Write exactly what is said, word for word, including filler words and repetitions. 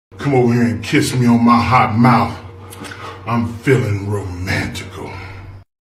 Come over here and kiss me on my hot mouth. I'm feeling romantic.